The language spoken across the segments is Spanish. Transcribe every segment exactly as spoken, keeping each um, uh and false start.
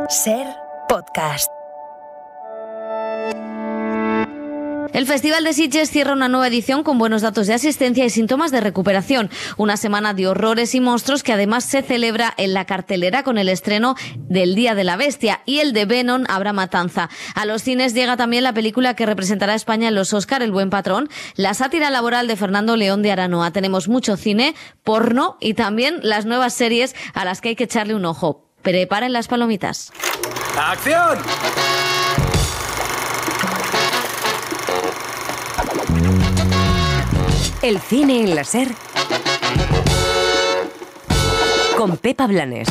Ser Podcast. El Festival de Sitges cierra una nueva edición con buenos datos de asistencia y síntomas de recuperación. Una semana de horrores y monstruos que además se celebra en la cartelera con el estreno del Día de la Bestia y el de Venom habrá matanza. A los cines llega también la película que representará a España en los Oscar, El Buen Patrón, la sátira laboral de Fernando León de Aranoa. Tenemos mucho cine, porno y también las nuevas series a las que hay que echarle un ojo. Preparen las palomitas. ¡Acción! El cine en la Ser con Pepa Blanes.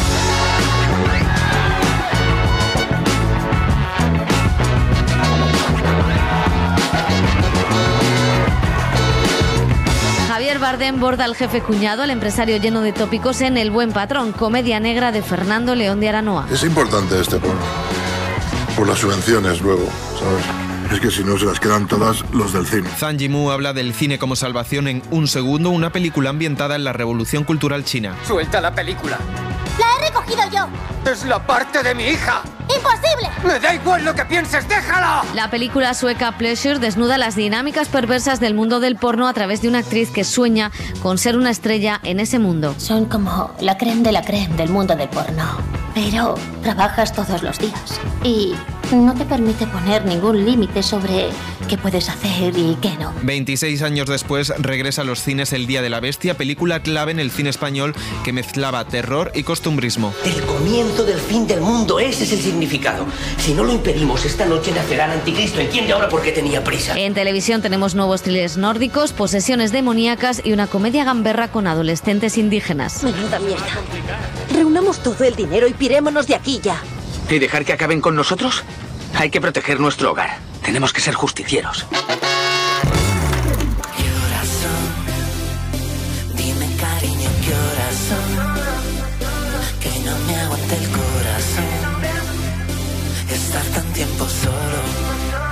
Javier Bardem borda al jefe cuñado, el empresario lleno de tópicos en El Buen Patrón, comedia negra de Fernando León de Aranoa. Es importante este porno, por las subvenciones luego, ¿sabes? Es que si no se las quedan todas los del cine. Zhang Yimou habla del cine como salvación en Un segundo, una película ambientada en la Revolución Cultural China. ¡Suelta la película! ¡La he recogido yo! ¡Es la parte de mi hija! ¡Imposible! ¡Me da igual lo que pienses! ¡Déjala! La película sueca Pleasure desnuda las dinámicas perversas del mundo del porno a través de una actriz que sueña con ser una estrella en ese mundo. Son como la creme de la creme del mundo del porno. Pero trabajas todos los días y no te permite poner ningún límite sobre qué puedes hacer y qué no. veintiséis años después regresa a los cines El Día de la Bestia, película clave en el cine español que mezclaba terror y costumbrismo. El comienzo del fin del mundo, ese es el significado. Si no lo impedimos, esta noche nacerá el anticristo. ¿Entiende ahora por qué tenía prisa? En televisión tenemos nuevos thrillers nórdicos, posesiones demoníacas y una comedia gamberra con adolescentes indígenas. Menuda mierda. Reunamos todo el dinero y pirémonos de aquí ya. ¿Y dejar que acaben con nosotros? Hay que proteger nuestro hogar. Tenemos que ser justicieros. Dime, cariño, ¿qué horas son? Que no me aguante el corazón estar tan tiempo solo.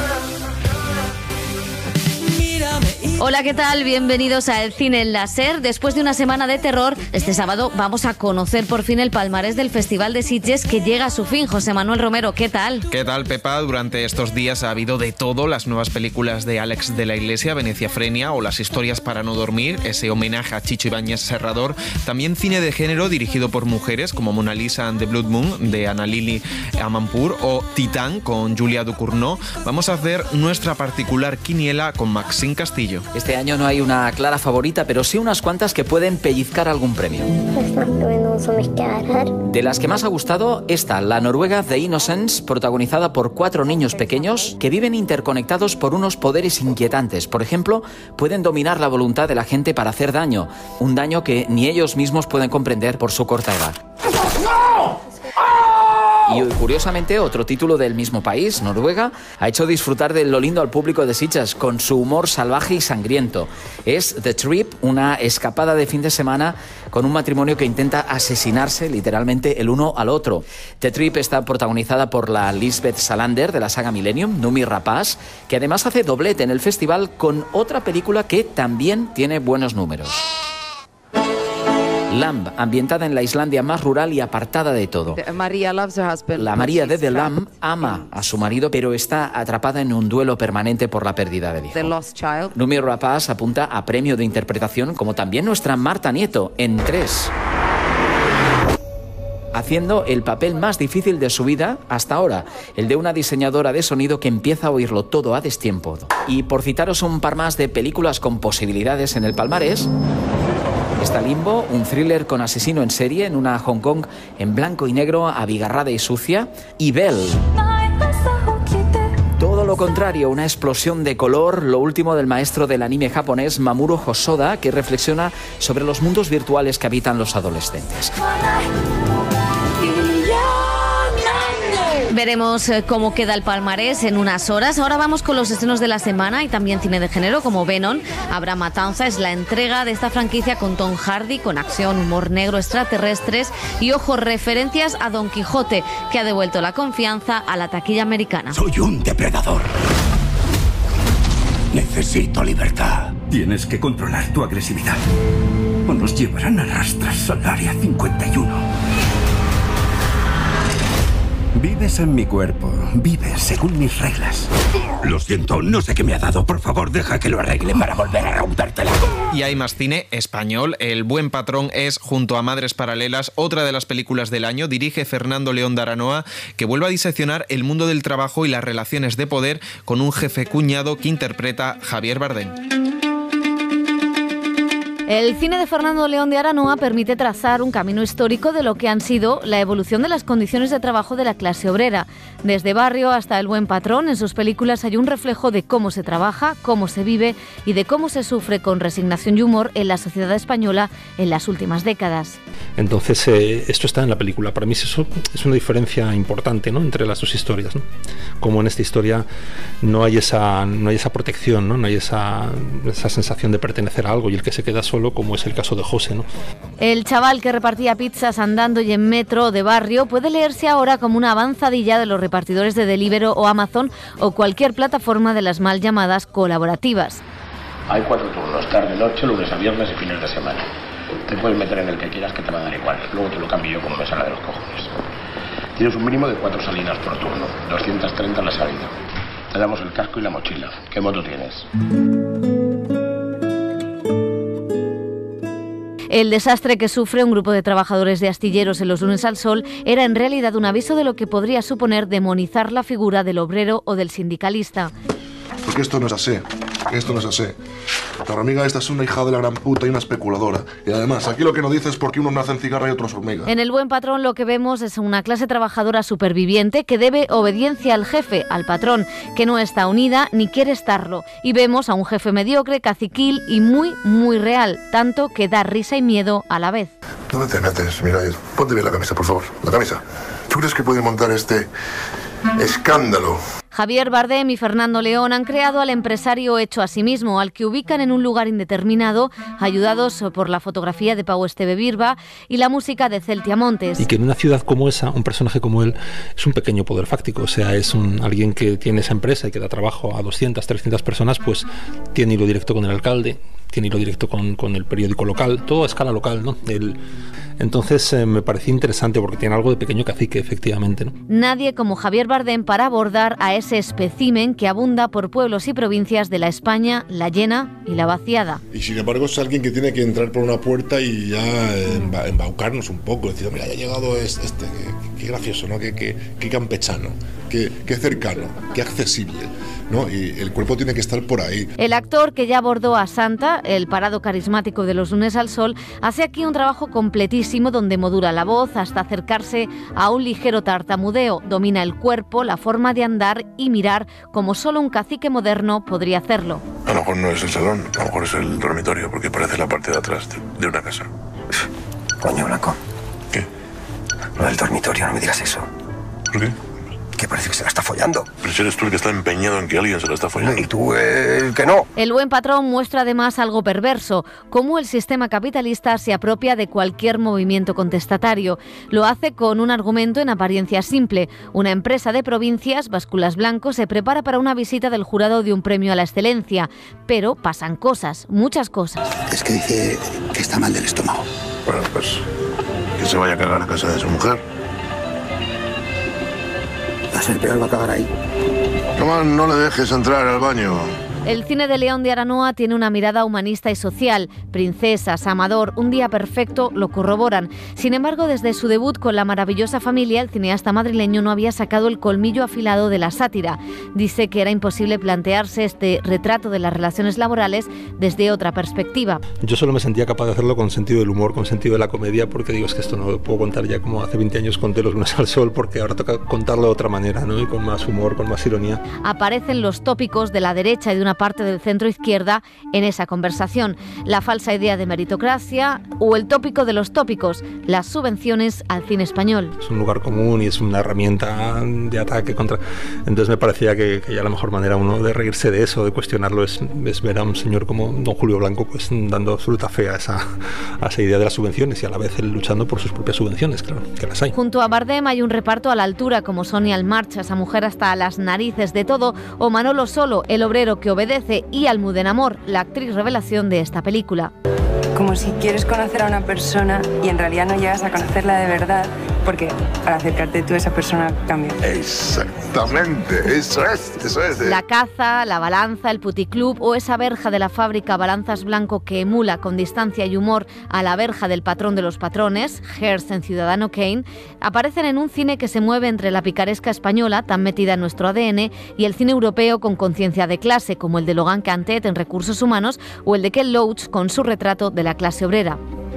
Hola, ¿qué tal? Bienvenidos a El Cine en la Ser. Después de una semana de terror, este sábado vamos a conocer por fin el palmarés del Festival de Sitges que llega a su fin. José Manuel Romero, ¿qué tal? ¿Qué tal, Pepa? Durante estos días ha habido de todo. Las nuevas películas de Àlex de la Iglesia, Venecia Frenia, o Las historias para no dormir, ese homenaje a Chicho Ibáñez Serrador. También cine de género dirigido por mujeres como Mona Lisa and the Blood Moon de Ana Lili Amanpour o Titán con Julia Ducournau. Vamos a hacer nuestra particular quiniela con Maxine Castillo. Este año no hay una clara favorita, pero sí unas cuantas que pueden pellizcar algún premio. De las que más ha gustado, esta, la noruega The Innocents, protagonizada por cuatro niños pequeños que viven interconectados por unos poderes inquietantes. Por ejemplo, pueden dominar la voluntad de la gente para hacer daño, un daño que ni ellos mismos pueden comprender por su corta edad. ¡No! Y curiosamente, otro título del mismo país, Noruega, ha hecho disfrutar de lo lindo al público de Sitges con su humor salvaje y sangriento. Es The Trip, una escapada de fin de semana con un matrimonio que intenta asesinarse literalmente el uno al otro. The Trip está protagonizada por la Lisbeth Salander de la saga Millennium, Noomi Rapace, que además hace doblete en el festival con otra película que también tiene buenos números. Lamb, ambientada en la Islandia más rural y apartada de todo. La María de The Lamb ama a su marido, pero está atrapada en un duelo permanente por la pérdida del hijo. Noomi Rapace apunta a premio de interpretación, como también nuestra Marta Nieto, en Tres, haciendo el papel más difícil de su vida hasta ahora, el de una diseñadora de sonido que empieza a oírlo todo a destiempo. Y por citaros un par más de películas con posibilidades en el palmarés, está Limbo, un thriller con asesino en serie en una Hong Kong en blanco y negro, abigarrada y sucia, y Belle. Todo lo contrario, una explosión de color, lo último del maestro del anime japonés Mamoru Hosoda, que reflexiona sobre los mundos virtuales que habitan los adolescentes. Veremos cómo queda el palmarés en unas horas. Ahora vamos con los estrenos de la semana y también cine de género como Venom. Habrá matanza, es la entrega de esta franquicia con Tom Hardy, con acción, humor negro, extraterrestres y, ojo, referencias a Don Quijote, que ha devuelto la confianza a la taquilla americana. Soy un depredador. Necesito libertad. Tienes que controlar tu agresividad o nos llevarán a rastras al área cincuenta y uno. Vives en mi cuerpo, vives según mis reglas. Lo siento, no sé qué me ha dado. Por favor, deja que lo arregle para volver a rompértela. Y hay más cine español. El Buen Patrón es, junto a Madres Paralelas, otra de las películas del año. Dirige Fernando León de Aranoa, que vuelve a diseccionar el mundo del trabajo y las relaciones de poder con un jefe cuñado que interpreta Javier Bardem. El cine de Fernando León de Aranoa permite trazar un camino histórico de lo que han sido la evolución de las condiciones de trabajo de la clase obrera. Desde Barrio hasta El Buen Patrón, en sus películas hay un reflejo de cómo se trabaja, cómo se vive y de cómo se sufre con resignación y humor en la sociedad española en las últimas décadas. Entonces, eh, esto está en la película. Para mí eso es una diferencia importante, ¿no?, entre las dos historias, ¿no? Como en esta historia no hay esa, no hay esa protección, ¿no? No hay esa, esa sensación de pertenecer a algo, y el que se queda solo, como es el caso de José, ¿no? El chaval que repartía pizzas andando y en metro de Barrio puede leerse ahora como una avanzadilla de los repartidores de Deliveroo o Amazon o cualquier plataforma de las mal llamadas colaborativas. Hay cuatro turnos, tarde, noche, lunes a viernes y fines de semana. Te puedes meter en el que quieras, que te va a dar igual. Luego te lo cambio yo como me salga de los cojones. Tienes un mínimo de cuatro salidas por turno, doscientas treinta la salida. Te damos el casco y la mochila. ¿Qué moto tienes? El desastre que sufre un grupo de trabajadores de astilleros en los lunes al sol era en realidad un aviso de lo que podría suponer demonizar la figura del obrero o del sindicalista. Porque esto no es así, esto no es así. La hormiga esta es una hija de la gran puta y una especuladora. Y además, aquí lo que nos dice es por qué unos nacen cigarra y otros hormiga. En El Buen Patrón lo que vemos es una clase trabajadora superviviente que debe obediencia al jefe, al patrón, que no está unida ni quiere estarlo. Y vemos a un jefe mediocre, caciquil y muy, muy real, tanto que da risa y miedo a la vez. ¿Dónde te metes? Mira, ponte bien la camisa, por favor. La camisa. ¿Tú crees que puede montar este escándalo? Javier Bardem y Fernando León han creado al empresario hecho a sí mismo, al que ubican en un lugar indeterminado, ayudados por la fotografía de Pau Esteve Birba y la música de Celtia Montes. Y que en una ciudad como esa, un personaje como él es un pequeño poder fáctico, o sea, es un, alguien que tiene esa empresa y que da trabajo a doscientas, trescientas personas, pues tiene hilo directo con el alcalde, tiene hilo directo con, con el periódico local, todo a escala local, ¿no? El, entonces eh, me parecía interesante porque tiene algo de pequeño cacique, efectivamente, ¿no? Nadie como Javier Bardem para abordar a ese espécimen que abunda por pueblos y provincias de la España, la llena y la vaciada. Y sin embargo es alguien que tiene que entrar por una puerta y ya emba embaucarnos un poco, decir, mira, ya ha llegado este, este qué, qué gracioso, ¿no? Qué, qué, qué campechano, qué, qué cercano, qué accesible, ¿no? Y el cuerpo tiene que estar por ahí. El actor que ya abordó a Santa, el parado carismático de los lunes al sol, hace aquí un trabajo completísimo donde modula la voz hasta acercarse a un ligero tartamudeo, domina el cuerpo, la forma de andar y mirar como solo un cacique moderno podría hacerlo. A lo mejor no es el salón, a lo mejor es el dormitorio, porque parece la parte de atrás de, de una casa. Coño, Blanco. ¿Qué? Lo del dormitorio, no me digas eso. ¿Por qué? Que parece que se la está follando. Pero si eres tú el que está empeñado en que alguien se la está follando. Y tú, eh, que no. El Buen Patrón muestra además algo perverso, cómo el sistema capitalista se apropia de cualquier movimiento contestatario. Lo hace con un argumento en apariencia simple. Una empresa de provincias, Básculas Blanco, se prepara para una visita del jurado de un premio a la excelencia. Pero pasan cosas, muchas cosas. Es que dice que está mal del estómago. Bueno, pues que se vaya a cagar a casa de su mujer. Va a ser peor, va a cagar ahí. Tomás, no le dejes entrar al baño. El cine de León de Aranoa tiene una mirada humanista y social. Princesas, Amador, Un día perfecto lo corroboran. Sin embargo, desde su debut con La maravillosa familia, el cineasta madrileño no había sacado el colmillo afilado de la sátira. Dice que era imposible plantearse este retrato de las relaciones laborales desde otra perspectiva. Yo solo me sentía capaz de hacerlo con sentido del humor, con sentido de la comedia, porque digo, es que esto no lo puedo contar ya como hace veinte años conté Los lunes al sol, porque ahora toca contarlo de otra manera, ¿no? Y con más humor, con más ironía. Aparecen los tópicos de la derecha y de una parte del centro izquierda en esa conversación. La falsa idea de meritocracia o el tópico de los tópicos, las subvenciones al cine español. Es un lugar común y es una herramienta de ataque contra... Entonces me parecía que, que ya la mejor manera uno de reírse de eso, de cuestionarlo, es, es ver a un señor como don Julio Blanco pues dando absoluta fe a esa, a esa idea de las subvenciones y a la vez él luchando por sus propias subvenciones, claro, que las hay. Junto a Bardem hay un reparto a la altura como Sonia Almarcha, esa mujer hasta las narices de todo, o Manolo Solo, el obrero que obedece, y Almudena Amor, la actriz revelación de esta película. Como si quieres conocer a una persona y en realidad no llegas a conocerla de verdad Porque para acercarte tú a esa persona cambia. Exactamente, eso es, eso es. La caza, la balanza, el puticlub o esa verja de la fábrica Balanzas Blanco que emula con distancia y humor a la verja del patrón de los patrones, Hearst en Ciudadano Kane, aparecen en un cine que se mueve entre la picaresca española, tan metida en nuestro A D N, y el cine europeo con conciencia de clase, como el de Logan Cantet en Recursos Humanos o el de Ken Loach con su retrato de la clase obrera.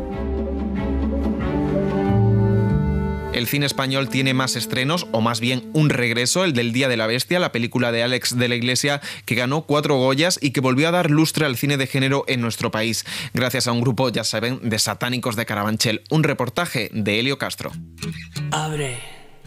El cine español tiene más estrenos, o más bien un regreso, el del Día de la Bestia, la película de Álex de la Iglesia, que ganó cuatro Goyas y que volvió a dar lustre al cine de género en nuestro país, gracias a un grupo, ya saben, de satánicos de Carabanchel. Un reportaje de Helio Castro. Abre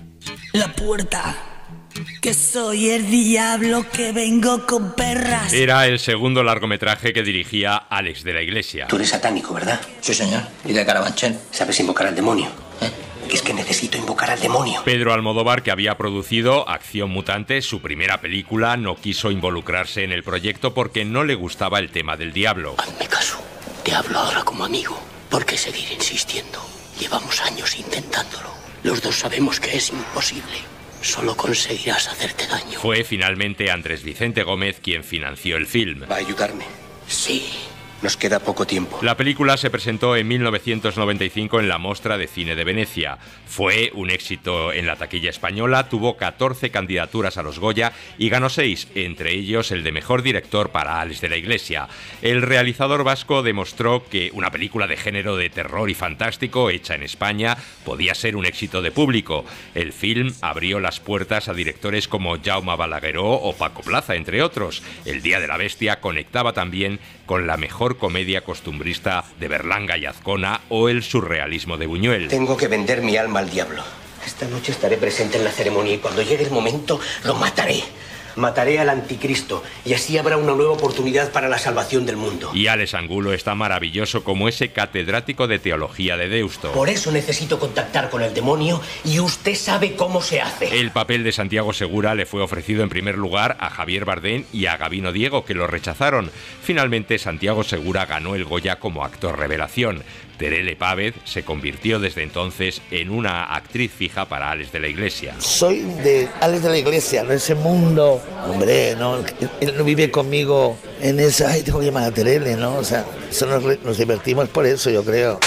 la puerta, que soy el diablo que vengo con perras. Era el segundo largometraje que dirigía Álex de la Iglesia. Tú eres satánico, ¿verdad? Sí, señor. Y de Carabanchel. ¿Sabes invocar al demonio? ¿Eh? Es que necesito invocar al demonio. Pedro Almodóvar, que había producido Acción Mutante, su primera película, no quiso involucrarse en el proyecto porque no le gustaba el tema del diablo. Hazme caso. Te hablo ahora como amigo. ¿Por qué seguir insistiendo? Llevamos años intentándolo. Los dos sabemos que es imposible. Solo conseguirás hacerte daño. Fue finalmente Andrés Vicente Gómez quien financió el film. ¿Va a ayudarme? Sí. Nos queda poco tiempo. La película se presentó en mil novecientos noventa y cinco en la Mostra de Cine de Venecia. Fue un éxito en la taquilla española, tuvo catorce candidaturas a los Goya y ganó seis, entre ellos el de Mejor Director para Álex de la Iglesia. El realizador vasco demostró que una película de género de terror y fantástico hecha en España podía ser un éxito de público. El film abrió las puertas a directores como Jaume Balagueró o Paco Plaza, entre otros. El Día de la Bestia conectaba también con la mejor comedia costumbrista de Berlanga y Azcona o el surrealismo de Buñuel. Tengo que vender mi alma al diablo. Esta noche estaré presente en la ceremonia y cuando llegue el momento lo mataré. Mataré al anticristo y así habrá una nueva oportunidad para la salvación del mundo. Y Alex Angulo está maravilloso como ese catedrático de teología de Deusto. Por eso necesito contactar con el demonio y usted sabe cómo se hace. El papel de Santiago Segura le fue ofrecido en primer lugar a Javier Bardem y a Gabino Diego, que lo rechazaron. Finalmente, Santiago Segura ganó el Goya como actor revelación. Terele Pávez se convirtió desde entonces en una actriz fija para Álex de la Iglesia. Soy de Álex de la Iglesia, no ese mundo, hombre, no, él no vive conmigo en esa, ay, tengo que llamar a Terele, ¿no? O sea, eso nos, nos divertimos por eso, yo creo.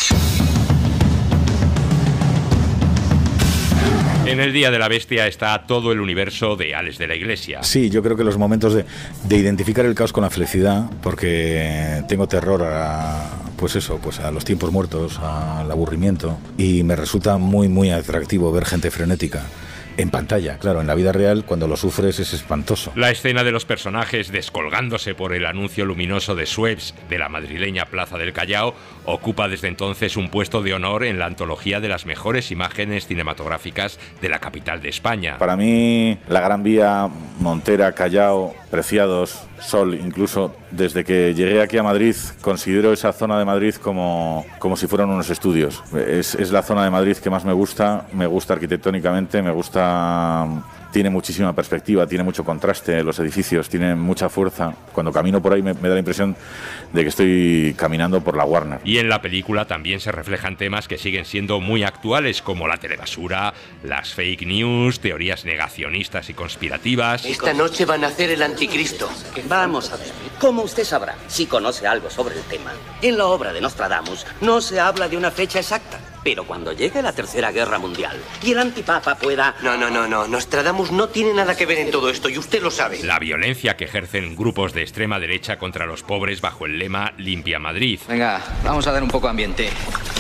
En el Día de la Bestia está todo el universo de Álex de la Iglesia. Sí, yo creo que los momentos de, de identificar el caos con la felicidad, porque tengo terror a, pues eso, pues a los tiempos muertos, al aburrimiento, y me resulta muy, muy atractivo ver gente frenética. En pantalla, claro, en la vida real, cuando lo sufres es espantoso. La escena de los personajes descolgándose por el anuncio luminoso de Schweppes de la madrileña Plaza del Callao ocupa desde entonces un puesto de honor en la antología de las mejores imágenes cinematográficas de la capital de España. Para mí, la Gran Vía, Montera, Callao, Preciados, Sol, incluso desde que llegué aquí a Madrid, considero esa zona de Madrid como, como si fueran unos estudios. Es, es la zona de Madrid que más me gusta, me gusta arquitectónicamente, me gusta... Tiene muchísima perspectiva, tiene mucho contraste, los edificios tienen mucha fuerza. Cuando camino por ahí me, me da la impresión de que estoy caminando por la Warner. Y en la película también se reflejan temas que siguen siendo muy actuales, como la telebasura, las fake news, teorías negacionistas y conspirativas. Esta noche van a hacer el anticristo. Vamos a ver, como usted sabrá, si conoce algo sobre el tema, en la obra de Nostradamus no se habla de una fecha exacta. Pero cuando llegue la Tercera Guerra Mundial y el antipapa pueda... No, no, no, no. Nostradamus no tiene nada que ver en todo esto y usted lo sabe. La violencia que ejercen grupos de extrema derecha contra los pobres bajo el lema Limpia Madrid. Venga, vamos a dar un poco de ambiente.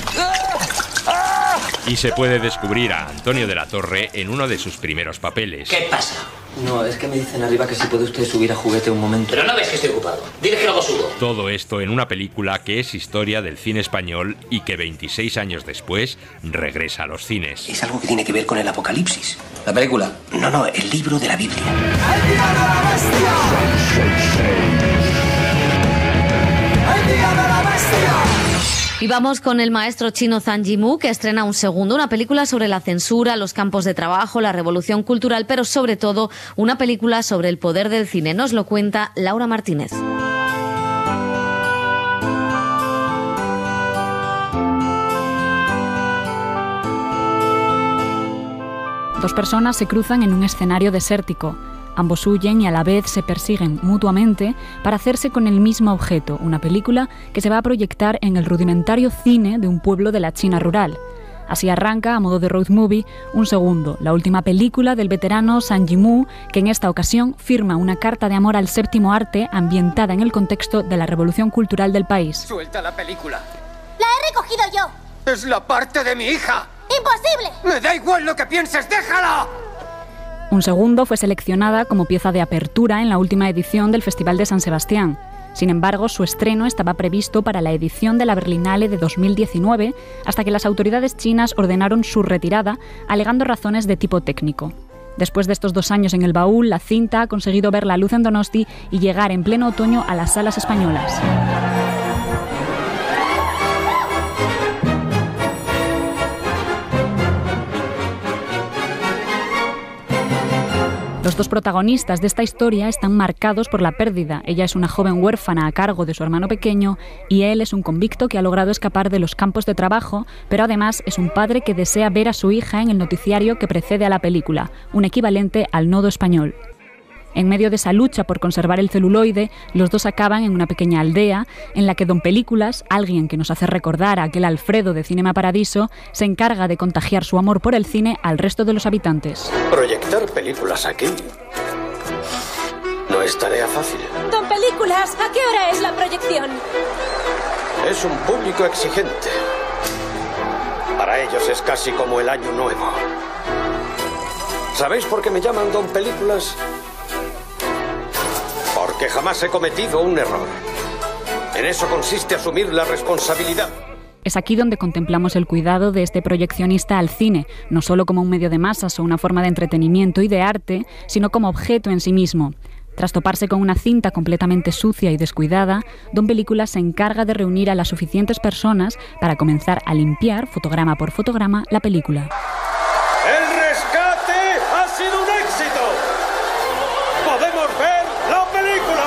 Y se puede descubrir a Antonio de la Torre en uno de sus primeros papeles. ¿Qué pasa? No, es que me dicen arriba que si puede usted subir a juguete un momento. Pero no ves que estoy ocupado. Dile que luego subo. Todo esto en una película que es historia del cine español y que veintiséis años después regresa a los cines. Es algo que tiene que ver con el apocalipsis. ¿La película? No, no, el libro de la Biblia. ¡El día de la bestia! ¡El día de la bestia! Y vamos con el maestro chino Zhang Yimou, que estrena Un segundo, una película sobre la censura, los campos de trabajo, la revolución cultural, pero sobre todo una película sobre el poder del cine. Nos lo cuenta Laura Martínez. Dos personas se cruzan en un escenario desértico. Ambos huyen y a la vez se persiguen mutuamente para hacerse con el mismo objeto, una película que se va a proyectar en el rudimentario cine de un pueblo de la China rural. Así arranca, a modo de road movie, Un segundo, la última película del veterano Zhang Yimou, que en esta ocasión firma una carta de amor al séptimo arte ambientada en el contexto de la revolución cultural del país. Suelta la película. ¡La he recogido yo! ¡Es la parte de mi hija! ¡Imposible! ¡Me da igual lo que pienses! ¡Déjala! Un segundo fue seleccionada como pieza de apertura en la última edición del Festival de San Sebastián. Sin embargo, su estreno estaba previsto para la edición de la Berlinale de dos mil diecinueve, hasta que las autoridades chinas ordenaron su retirada, alegando razones de tipo técnico. Después de estos dos años en el baúl, la cinta ha conseguido ver la luz en Donosti y llegar en pleno otoño a las salas españolas. Los dos protagonistas de esta historia están marcados por la pérdida. Ella es una joven huérfana a cargo de su hermano pequeño y él es un convicto que ha logrado escapar de los campos de trabajo, pero además es un padre que desea ver a su hija en el noticiario que precede a la película, un equivalente al Nodo español. En medio de esa lucha por conservar el celuloide, los dos acaban en una pequeña aldea en la que Don Películas, alguien que nos hace recordar a aquel Alfredo de Cinema Paradiso, se encarga de contagiar su amor por el cine al resto de los habitantes. Proyectar películas aquí no es tarea fácil. Don Películas, ¿a qué hora es la proyección? Es un público exigente. Para ellos es casi como el Año Nuevo. ¿Sabéis por qué me llaman Don Películas? Porque jamás he cometido un error. En eso consiste asumir la responsabilidad. Es aquí donde contemplamos el cuidado de este proyeccionista al cine, no solo como un medio de masas o una forma de entretenimiento y de arte, sino como objeto en sí mismo. Tras toparse con una cinta completamente sucia y descuidada, Don Películas se encarga de reunir a las suficientes personas para comenzar a limpiar, fotograma por fotograma, la película. ¡El rescate ha sido un éxito! ¡Podemos ver la película!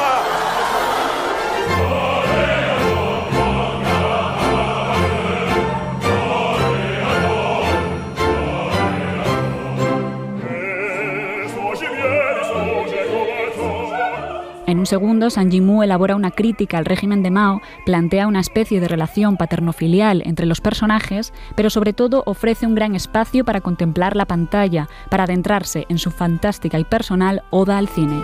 En un segundo, Zhang Yimou elabora una crítica al régimen de Mao, plantea una especie de relación paterno-filial entre los personajes, pero sobre todo ofrece un gran espacio para contemplar la pantalla, para adentrarse en su fantástica y personal oda al cine.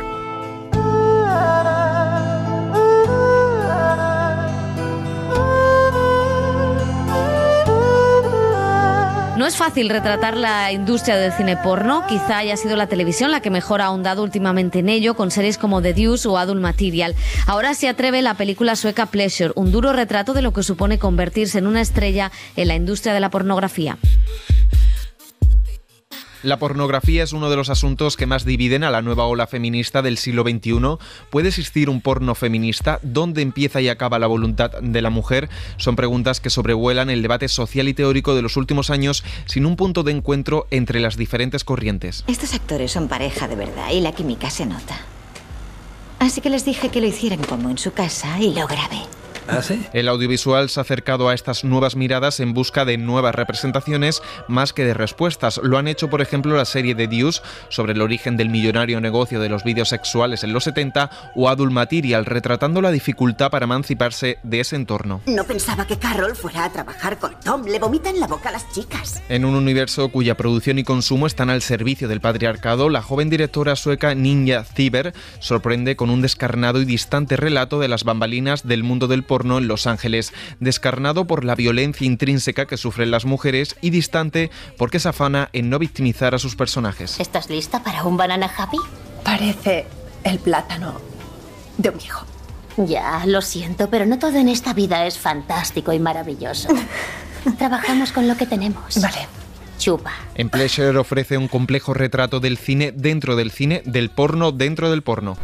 No es fácil retratar la industria del cine porno, quizá haya sido la televisión la que mejor ha ahondado últimamente en ello, con series como The Deuce o Adult Material. Ahora se atreve la película sueca Pleasure, un duro retrato de lo que supone convertirse en una estrella en la industria de la pornografía. La pornografía es uno de los asuntos que más dividen a la nueva ola feminista del siglo veintiuno. ¿Puede existir un porno feminista? ¿Dónde empieza y acaba la voluntad de la mujer? Son preguntas que sobrevuelan el debate social y teórico de los últimos años, sin un punto de encuentro entre las diferentes corrientes. Estos actores son pareja de verdad y la química se nota. Así que les dije que lo hicieran como en su casa y lo grabé. ¿Ah, sí? El audiovisual se ha acercado a estas nuevas miradas en busca de nuevas representaciones más que de respuestas. Lo han hecho, por ejemplo, la serie The Deuce, sobre el origen del millonario negocio de los vídeos sexuales en los setenta, o Adult Material, retratando la dificultad para emanciparse de ese entorno. No pensaba que Carol fuera a trabajar con Tom. Le vomita en la boca a las chicas. En un universo cuya producción y consumo están al servicio del patriarcado, la joven directora sueca Ninja Ziber sorprende con un descarnado y distante relato de las bambalinas del mundo del porno en Los Ángeles, descarnado por la violencia intrínseca que sufren las mujeres y distante porque se afana en no victimizar a sus personajes. ¿Estás lista para un banana happy? Parece el plátano de un hijo. Ya, lo siento, pero no todo en esta vida es fantástico y maravilloso. Trabajamos con lo que tenemos. Vale. Chupa. En Pleasure ofrece un complejo retrato del cine dentro del cine, del porno dentro del porno.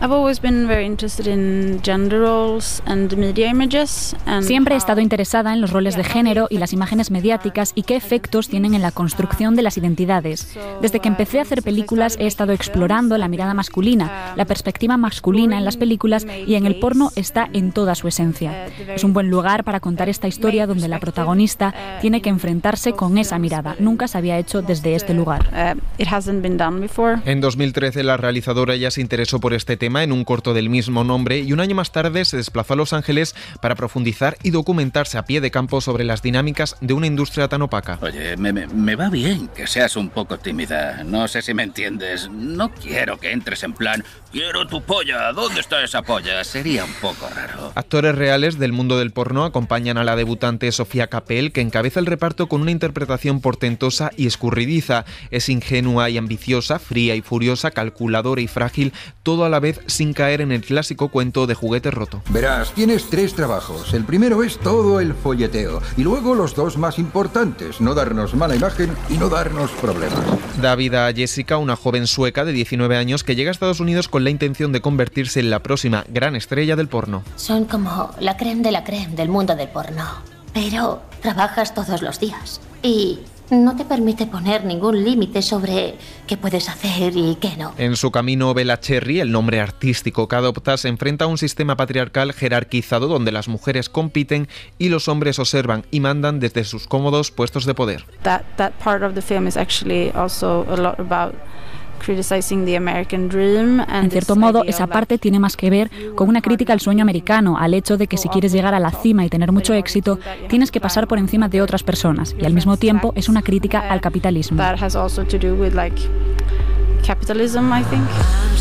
Siempre he estado interesada en los roles de género y las imágenes mediáticas y qué efectos tienen en la construcción de las identidades. Desde que empecé a hacer películas he estado explorando la mirada masculina, la perspectiva masculina en las películas, y en el porno está en toda su esencia. Es un buen lugar para contar esta historia donde la protagonista tiene que enfrentarse con esa mirada. Nunca sabía había hecho desde este lugar. En dos mil trece la realizadora ya se interesó por este tema en un corto del mismo nombre y un año más tarde se desplazó a Los Ángeles para profundizar y documentarse a pie de campo sobre las dinámicas de una industria tan opaca. Oye, me, me, me va bien que seas un poco tímida. No sé si me entiendes. No quiero que entres en plan, quiero tu polla, ¿dónde está esa polla? Sería un poco raro. Actores reales del mundo del porno acompañan a la debutante Sofía Capel, que encabeza el reparto con una interpretación portentosa y escurridiza. Es ingenua y ambiciosa, fría y furiosa, calculadora y frágil, todo a la vez sin caer en el clásico cuento de juguete roto. Verás, tienes tres trabajos. El primero es todo el folleteo y luego los dos más importantes, no darnos mala imagen y no darnos problemas. Da vida a Jessica, una joven sueca de diecinueve años que llega a Estados Unidos con la intención de convertirse en la próxima gran estrella del porno. Son como la creme de la creme del mundo del porno, pero trabajas todos los días y no te permite poner ningún límite sobre qué puedes hacer y qué no. En su camino, Bella Cherry, el nombre artístico que adopta, se enfrenta a un sistema patriarcal jerarquizado donde las mujeres compiten y los hombres observan y mandan desde sus cómodos puestos de poder. That, that part of the film is actually also a lot about criticizing the American dream. En cierto modo, esa parte tiene más que ver con una crítica al sueño americano, al hecho de que si quieres llegar a la cima y tener mucho éxito, tienes que pasar por encima de otras personas, y al mismo tiempo es una crítica al capitalismo. That has also to do with like capitalism, I think.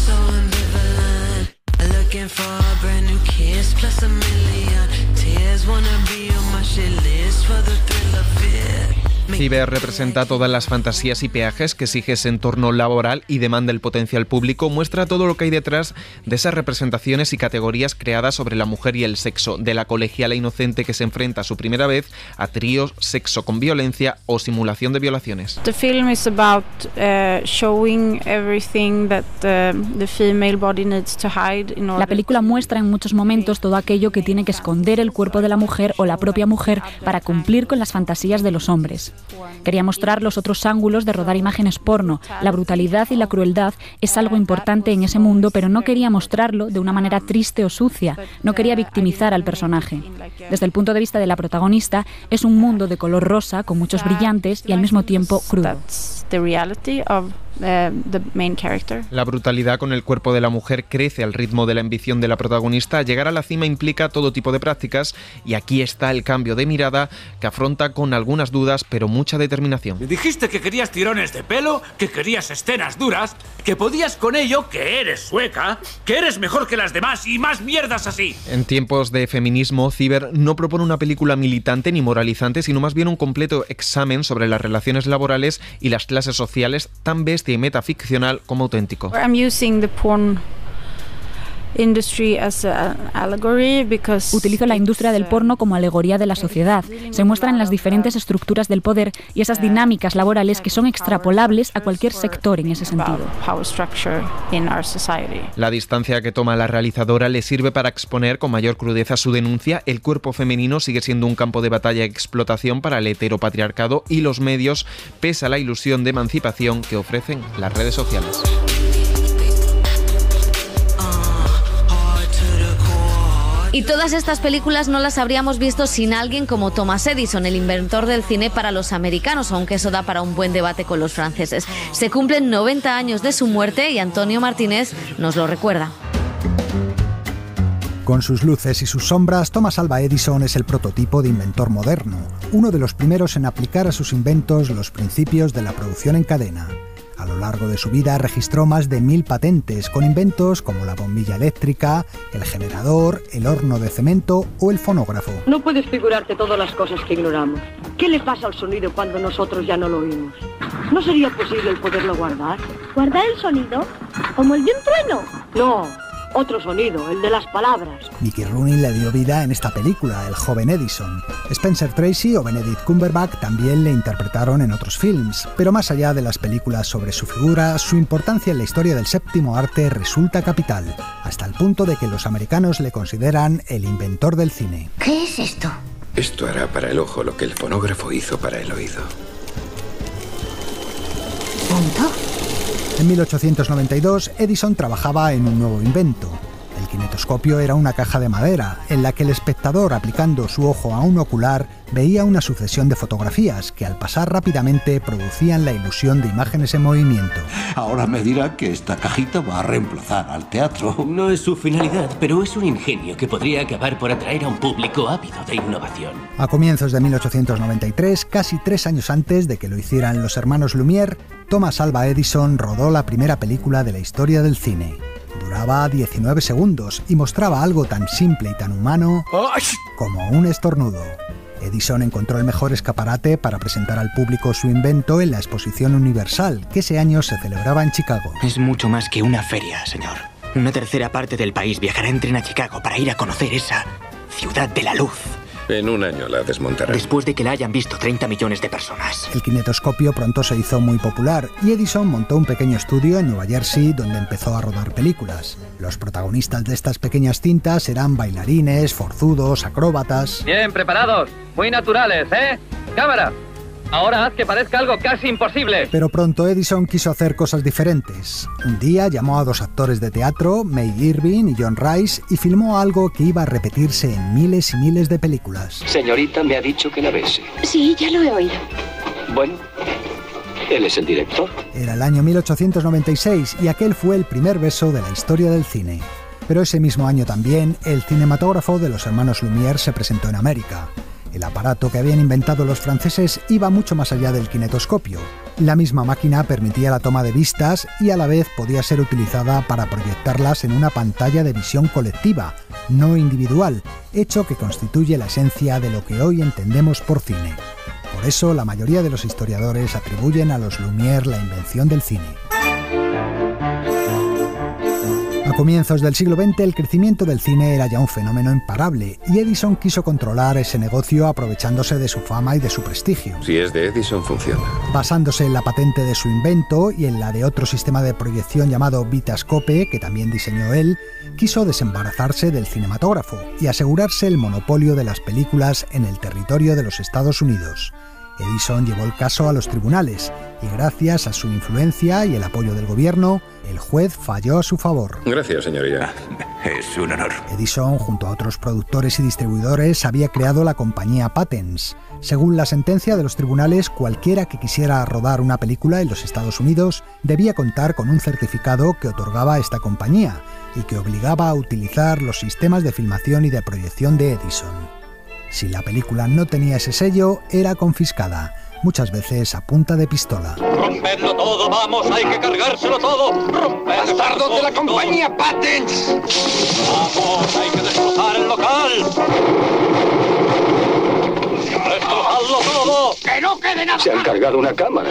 Ciber representa todas las fantasías y peajes que exige ese entorno laboral y demanda el potencial público, muestra todo lo que hay detrás de esas representaciones y categorías creadas sobre la mujer y el sexo, de la colegiala inocente que se enfrenta a su primera vez a tríos, sexo con violencia o simulación de violaciones. The film is about uh, showing everything that uh, the female body needs to hide in order. La película muestra en muchos momentos todo aquello que tiene que esconder el cuerpo de la mujer o la propia mujer para cumplir con las fantasías de los hombres. Quería mostrar los otros ángulos de rodar imágenes porno. La brutalidad y la crueldad es algo importante en ese mundo, pero no quería mostrarlo de una manera triste o sucia. No quería victimizar al personaje. Desde el punto de vista de la protagonista, es un mundo de color rosa, con muchos brillantes y al mismo tiempo crudo. Uh, the main character. La brutalidad con el cuerpo de la mujer crece al ritmo de la ambición de la protagonista. Llegar a la cima implica todo tipo de prácticas y aquí está el cambio de mirada que afronta con algunas dudas pero mucha determinación. Dijiste que querías tirones de pelo, que querías escenas duras, que podías con ello, que eres sueca, que eres mejor que las demás y más mierdas así. En tiempos de feminismo, Ciber no propone una película militante ni moralizante, sino más bien un completo examen sobre las relaciones laborales y las clases sociales, tan bestia y metaficcional como auténtico. I'm using the porn industry as an allegory because Utilizo la industria del porno como alegoría de la sociedad. Se muestran las diferentes estructuras del poder y esas dinámicas laborales que son extrapolables a cualquier sector en ese sentido. La distancia que toma la realizadora le sirve para exponer con mayor crudeza su denuncia. El cuerpo femenino sigue siendo un campo de batalla y explotación para el heteropatriarcado y los medios, pese a la ilusión de emancipación que ofrecen las redes sociales. Y todas estas películas no las habríamos visto sin alguien como Thomas Edison, el inventor del cine para los americanos, aunque eso da para un buen debate con los franceses. Se cumplen noventa años de su muerte y Antonio Martínez nos lo recuerda. Con sus luces y sus sombras, Thomas Alva Edison es el prototipo de inventor moderno, uno de los primeros en aplicar a sus inventos los principios de la producción en cadena. A lo largo de su vida registró más de mil patentes con inventos como la bombilla eléctrica, el generador, el horno de cemento o el fonógrafo. No puedes figurarte todas las cosas que ignoramos. ¿Qué le pasa al sonido cuando nosotros ya no lo oímos? ¿No sería posible el poderlo guardar? ¿Guardar el sonido? ¿Como el de un trueno? No. Otro sonido, el de las palabras. Mickey Rooney le dio vida en esta película, El joven Edison. Spencer Tracy o Benedict Cumberbatch también le interpretaron en otros films, pero más allá de las películas sobre su figura, su importancia en la historia del séptimo arte resulta capital, hasta el punto de que los americanos le consideran el inventor del cine. ¿Qué es esto? Esto hará para el ojo lo que el fonógrafo hizo para el oído. ¿Punto? En mil ochocientos noventa y dos, Edison trabajaba en un nuevo invento, el kinetoscopio era una caja de madera, en la que el espectador, aplicando su ojo a un ocular, veía una sucesión de fotografías que al pasar rápidamente producían la ilusión de imágenes en movimiento. Ahora me dirá que esta cajita va a reemplazar al teatro. No es su finalidad, pero es un ingenio que podría acabar por atraer a un público ávido de innovación. A comienzos de mil ochocientos noventa y tres, casi tres años antes de que lo hicieran los hermanos Lumière, Thomas Alva Edison rodó la primera película de la historia del cine. Duraba diecinueve segundos y mostraba algo tan simple y tan humano como un estornudo. Edison encontró el mejor escaparate para presentar al público su invento en la Exposición Universal, que ese año se celebraba en Chicago. Es mucho más que una feria, señor. Una tercera parte del país viajará en tren a Chicago para ir a conocer esa ciudad de la luz. En un año la desmontarán. Después de que la hayan visto treinta millones de personas. El kinetoscopio pronto se hizo muy popular y Edison montó un pequeño estudio en Nueva Jersey donde empezó a rodar películas. Los protagonistas de estas pequeñas cintas eran bailarines, forzudos, acróbatas... Bien preparados, muy naturales, ¿eh? ¡Cámara! Ahora haz que parezca algo casi imposible. Pero pronto Edison quiso hacer cosas diferentes. Un día llamó a dos actores de teatro, May Irving y John Rice, y filmó algo que iba a repetirse en miles y miles de películas. Señorita, me ha dicho que la bese. Sí, ya lo he oído. Bueno, él es el director. Era el año mil ochocientos noventa y seis y aquel fue el primer beso de la historia del cine. Pero ese mismo año también, el cinematógrafo de los hermanos Lumière se presentó en América. El aparato que habían inventado los franceses iba mucho más allá del kinetoscopio. La misma máquina permitía la toma de vistas y a la vez podía ser utilizada para proyectarlas en una pantalla de visión colectiva, no individual, hecho que constituye la esencia de lo que hoy entendemos por cine. Por eso, la mayoría de los historiadores atribuyen a los Lumière la invención del cine. A comienzos del siglo veinte, el crecimiento del cine era ya un fenómeno imparable y Edison quiso controlar ese negocio aprovechándose de su fama y de su prestigio. Si es de Edison, funciona. Basándose en la patente de su invento y en la de otro sistema de proyección llamado Vitascope, que también diseñó él, quiso desembarazarse del cinematógrafo y asegurarse el monopolio de las películas en el territorio de los Estados Unidos. Edison llevó el caso a los tribunales y gracias a su influencia y el apoyo del gobierno, el juez falló a su favor. Gracias, señoría. Es un honor. Edison, junto a otros productores y distribuidores, había creado la compañía Patents. Según la sentencia de los tribunales, cualquiera que quisiera rodar una película en los Estados Unidos debía contar con un certificado que otorgaba esta compañía y que obligaba a utilizar los sistemas de filmación y de proyección de Edison. Si la película no tenía ese sello, era confiscada, muchas veces a punta de pistola. ¡Rompedlo todo, vamos! ¡Hay que cargárselo todo! ¡Rompedlo! ¡Bastardos de la compañía Patents! ¡Vamos! ¡Hay que destrozar el local! ¡Destrozadlo todo! ¡Que no quede nada! Se han cargado una cámara.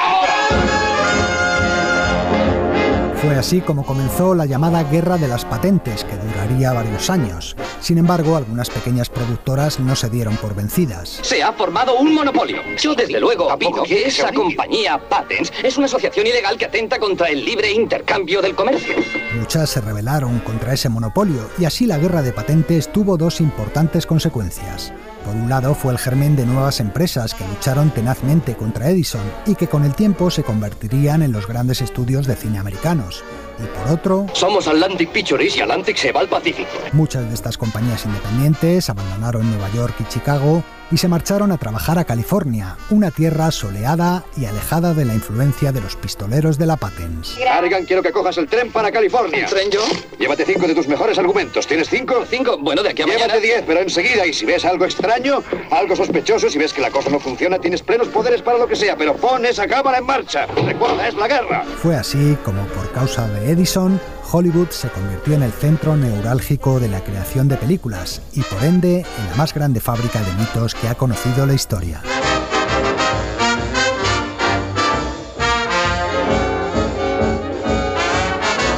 Fue así como comenzó la llamada Guerra de las Patentes, que duraría varios años. Sin embargo, algunas pequeñas productoras no se dieron por vencidas. Se ha formado un monopolio. Yo desde luego opino que esa compañía Patents es una asociación ilegal que atenta contra el libre intercambio del comercio. Muchas se rebelaron contra ese monopolio y así la guerra de patentes tuvo dos importantes consecuencias. Por un lado fue el germen de nuevas empresas que lucharon tenazmente contra Edison y que con el tiempo se convertirían en los grandes estudios de cine americanos. Y por otro... Somos Atlantic Pictures y Atlantic se va al Pacífico. Muchas de estas compañías independientes abandonaron Nueva York y Chicago y se marcharon a trabajar a California, una tierra soleada y alejada de la influencia de los pistoleros de la Patents. Harrigan, quiero que cojas el tren para California. ¿El tren yo? Llévate cinco de tus mejores argumentos. ¿Tienes cinco? ¿Cinco? Bueno, de aquí a Llévate mañana... diez, pero enseguida. Y si ves algo extraño, algo sospechoso, si ves que la cosa no funciona, tienes plenos poderes para lo que sea, pero pon esa cámara en marcha. Recuerda, es la guerra. Fue así como, por causa de Edison, Hollywood se convirtió en el centro neurálgico de la creación de películas y, por ende, en la más grande fábrica de mitos que ha conocido la historia.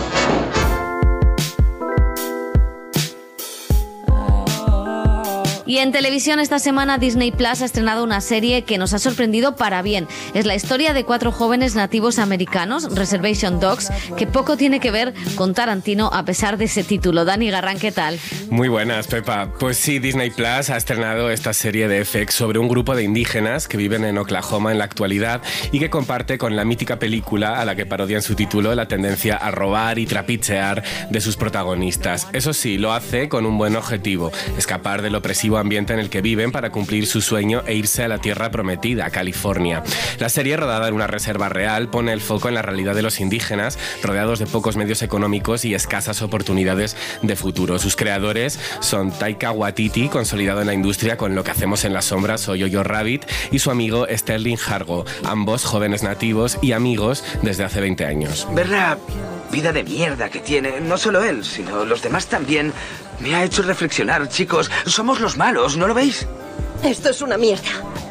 Y Y en televisión esta semana Disney Plus ha estrenado una serie que nos ha sorprendido para bien. Es la historia de cuatro jóvenes nativos americanos, Reservation Dogs, que poco tiene que ver con Tarantino a pesar de ese título. Dani Garrán, ¿qué tal? Muy buenas, Pepa. Pues sí, Disney Plus ha estrenado esta serie de F X sobre un grupo de indígenas que viven en Oklahoma en la actualidad y que comparte con la mítica película a la que parodia en su título la tendencia a robar y trapichear de sus protagonistas. Eso sí, lo hace con un buen objetivo: escapar del opresivo ambiente en el que viven para cumplir su sueño e irse a la tierra prometida, California. La serie, rodada en una reserva real, pone el foco en la realidad de los indígenas, rodeados de pocos medios económicos y escasas oportunidades de futuro. Sus creadores son Taika Waititi, consolidado en la industria con Lo que hacemos en las sombras o Jojo Rabbit, y su amigo Sterling Hargo, ambos jóvenes nativos y amigos desde hace veinte años. Ver la vida de mierda que tiene, no solo él, sino los demás también, me ha hecho reflexionar. Chicos, somos los malos, ¿no lo veis? Esto es una mierda.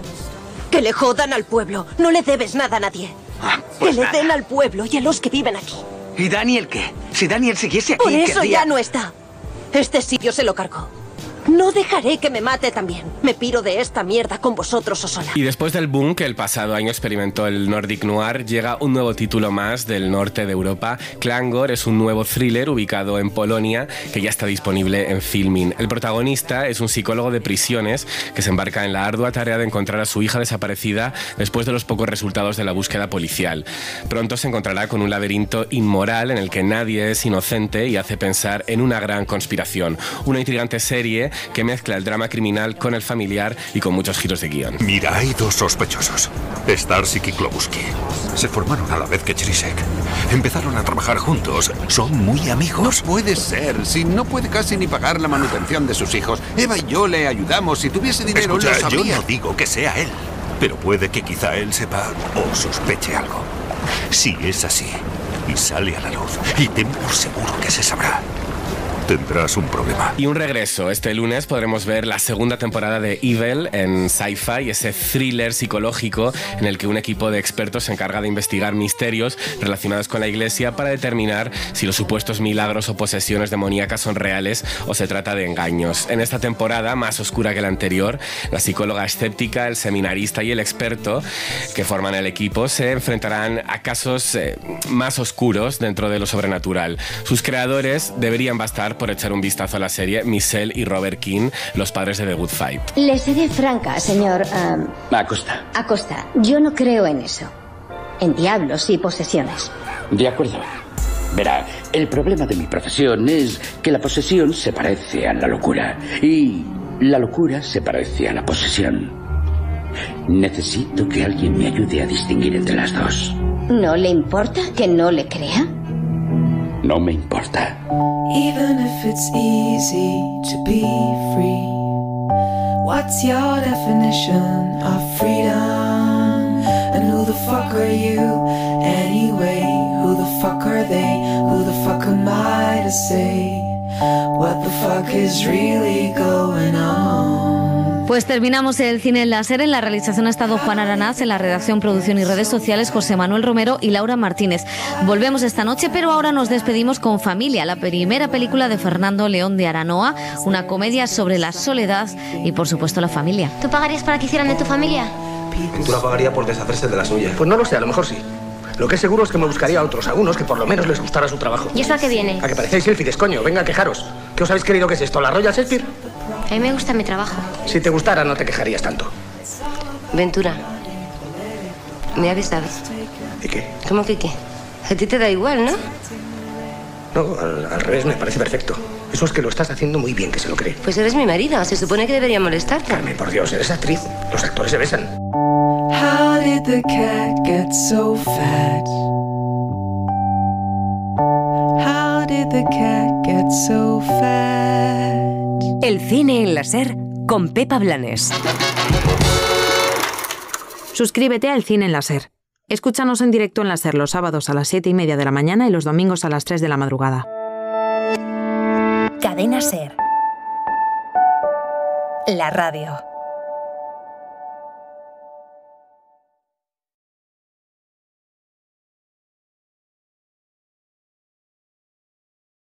Que le jodan al pueblo. No le debes nada a nadie. Ah, pues que le nada. den al pueblo y a los que viven aquí. ¿Y Daniel qué? Si Daniel siguiese aquí, Por eso querría... ya no está. Este sitio se lo cargó. No dejaré que me mate también. Me piro de esta mierda con vosotros o sola. Y después del boom que el pasado año experimentó el Nordic Noir, llega un nuevo título más del norte de Europa. Klangor es un nuevo thriller ubicado en Polonia que ya está disponible en Filmin. El protagonista es un psicólogo de prisiones que se embarca en la ardua tarea de encontrar a su hija desaparecida después de los pocos resultados de la búsqueda policial. Pronto se encontrará con un laberinto inmoral en el que nadie es inocente y hace pensar en una gran conspiración. Una intrigante serie que mezcla el drama criminal con el familiar y con muchos giros de guión. Mira, hay dos sospechosos, Starsik y Klobuski. Se formaron a la vez que Chrisek. Empezaron a trabajar juntos. Son muy amigos. No puede ser, si no puede casi ni pagar la manutención de sus hijos. Eva y yo le ayudamos. Si tuviese dinero, Escucha, lo sabría. yo no digo que sea él, pero puede que quizá él sepa o sospeche algo. Si es así y sale a la luz, y ten por seguro que se sabrá, tendrás un problema. Y un regreso. Este lunes podremos ver la segunda temporada de Evil en Sci-Fi, ese thriller psicológico en el que un equipo de expertos se encarga de investigar misterios relacionados con la Iglesia para determinar si los supuestos milagros o posesiones demoníacas son reales o se trata de engaños. En esta temporada, más oscura que la anterior, la psicóloga escéptica, el seminarista y el experto que forman el equipo se enfrentarán a casos eh, más oscuros dentro de lo sobrenatural. Sus creadores deberían bastar por echar un vistazo a la serie, Michelle y Robert King, los padres de The Good Fight. Le seré franca, señor... Um, Acosta. Acosta, yo no creo en eso. En diablos y posesiones. De acuerdo. Verá, el problema de mi profesión es que la posesión se parece a la locura y la locura se parece a la posesión. Necesito que alguien me ayude a distinguir entre las dos. ¿No le importa que no le crea? No me importa. Even if it's easy to be free, what's your definition of freedom? And who the fuck are you anyway? Who the fuck are they? Who the fuck am I to say what the fuck is really going on? Pues terminamos el cine en láser. En la realización ha estado Juan Aranaz, en la redacción, producción y redes sociales José Manuel Romero y Laura Martínez. Volvemos esta noche, pero ahora nos despedimos con Familia, la primera película de Fernando León de Aranoa, una comedia sobre la soledad y, por supuesto, la familia. ¿Tú pagarías para que hicieran de tu familia? Pintura pagaría por deshacerse de la suya. Pues no lo sé, a lo mejor sí. Lo que es seguro es que me buscaría a otros, a unos que por lo menos les gustara su trabajo. ¿Y eso a qué viene? A que parecéis selfies, coño. Venga, a quejaros. ¿Qué os habéis creído que es esto? ¿La Royal Shakespeare? A mí me gusta mi trabajo. Si te gustara, no te quejarías tanto. Ventura, ¿me avisado? ¿Y qué? ¿Cómo que qué? A ti te da igual, ¿no? No, al, al revés, me parece perfecto. Eso es que lo estás haciendo muy bien, que se lo cree. Pues eres mi marido, se supone que debería molestarte. Carmen, por Dios, eres actriz. Los actores se besan. How did the cat get so fat? How did the cat get so fat? El cine en la SER con Pepa Blanes. Suscríbete al Cine en la SER. Escúchanos en directo en la SER los sábados a las siete y media de la mañana y los domingos a las tres de la madrugada. Cadena SER. La radio.